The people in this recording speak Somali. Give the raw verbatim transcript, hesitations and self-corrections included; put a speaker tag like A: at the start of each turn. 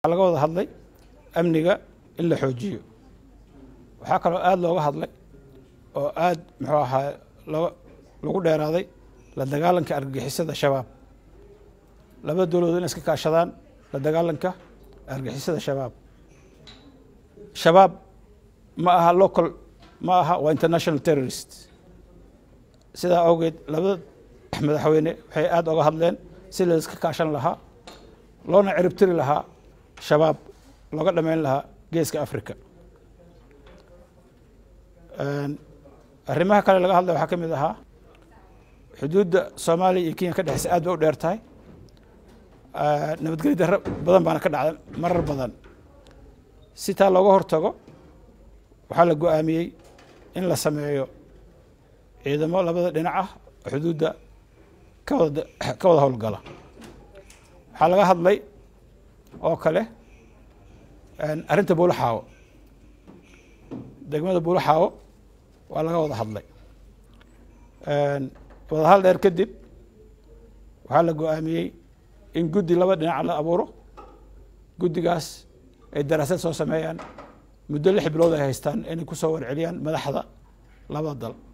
A: laga wada hadlay amniga in la xoojiyo. waxaa kaloo aad looga hadlay oo aad muxuu ahaa lagu dheeraaday la dagaalanka argagixisada shabaab. laba dawladood in iska kaashadaan la dagaalanka argagixisada shabaab. shabaab ma aha local ma aha waa international terrorist. sidaa awgeed labada madaxweyne waxay aad uga hadleen si la iska kaashan lahaa loona cirib tiri lahaa shabaab looga dhameyn lahaa geeska Afrika. arrimaha kale laga hadlay waxaa ka mid ahaa xuduudda Soomaaliya iyo Kenya ka dhaxaysa aad bay u dheer tahay. nabadgelyo darro badan baana ka dhacday marar badan. si taa looga hortago waxaa la go'aamiyey in la sameeyo ciidamo labada dhinac ah xuduudda ka wada ka wada howlgala. waxaa laga hadlay oo kale arrinta Buulaxaawo. degmada Buulaxaawo waa laga wada hadlay. wada hal dheer kadib waxaa la go'aamiyey in guddi laba dhinac la abuuro. guddigaas ay daraasad soo sameeyaan muddo lix bilood ay haystaan inay ku soo warceliyaan madaxda labada dal.